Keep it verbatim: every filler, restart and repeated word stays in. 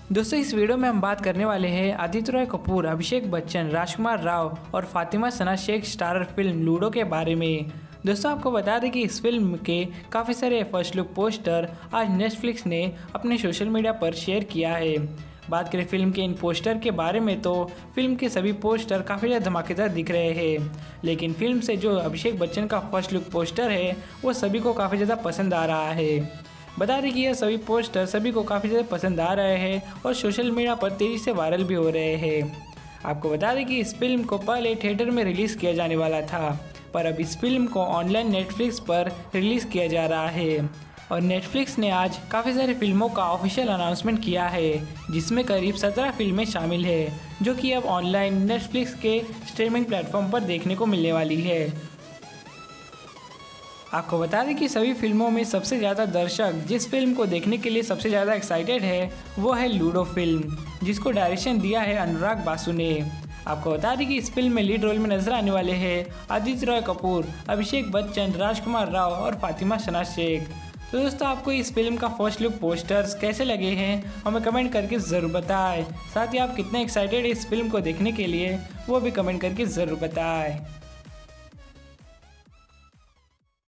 दोस्तों इस वीडियो में हम बात करने वाले हैं आदित्य रॉय कपूर, अभिषेक बच्चन, राजकुमार राव और Fatima Sana Shaikh starrer film Ludo के बारे में। दोस्तों आपको बता दें कि इस फिल्म के काफ़ी सारे फर्स्ट लुक पोस्टर आज नेटफ्लिक्स ने अपने सोशल मीडिया पर शेयर किया है। बात करें फिल्म के इन पोस्टर के बारे में तो फिल्म के सभी पोस्टर काफ़ी ज़्यादा धमाकेदार दिख रहे हैं, लेकिन फिल्म से जो अभिषेक बच्चन का फर्स्ट लुक पोस्टर है वो सभी को काफ़ी ज़्यादा पसंद आ रहा है। बता दें कि यह सभी पोस्टर सभी को काफ़ी ज़्यादा पसंद आ रहे हैं और सोशल मीडिया पर तेज़ी से वायरल भी हो रहे हैं। आपको बता दें कि इस फिल्म को पहले थिएटर में रिलीज़ किया जाने वाला था, पर अब इस फिल्म को ऑनलाइन नेटफ्लिक्स पर रिलीज़ किया जा रहा है। और नेटफ्लिक्स ने आज काफ़ी सारी फिल्मों का ऑफिशियल अनाउंसमेंट किया है, जिसमें करीब सत्रह फिल्में शामिल है जो कि अब ऑनलाइन नेटफ्लिक्स के स्ट्रीमिंग प्लेटफॉर्म पर देखने को मिलने वाली है। आपको बता दें कि सभी फिल्मों में सबसे ज़्यादा दर्शक जिस फिल्म को देखने के लिए सबसे ज़्यादा एक्साइटेड है वो है लूडो फिल्म, जिसको डायरेक्शन दिया है अनुराग बासु ने। आपको बता दें कि इस फिल्म में लीड रोल में नजर आने वाले हैं आदित्य रॉय कपूर, अभिषेक बच्चन, राजकुमार राव और फातिमा सना शेख। तो दोस्तों आपको इस फिल्म का फर्स्ट लुक पोस्टर्स कैसे लगे हैं हमें कमेंट करके ज़रूर बताएं। साथ ही आप कितने एक्साइटेड हैं इस फिल्म को देखने के लिए वो भी कमेंट करके ज़रूर बताएं।